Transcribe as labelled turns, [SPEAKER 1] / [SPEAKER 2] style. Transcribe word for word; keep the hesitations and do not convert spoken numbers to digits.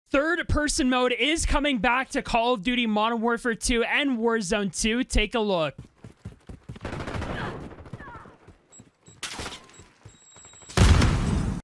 [SPEAKER 1] third-person mode is coming back to Call of Duty Modern Warfare two and Warzone two. Take a look.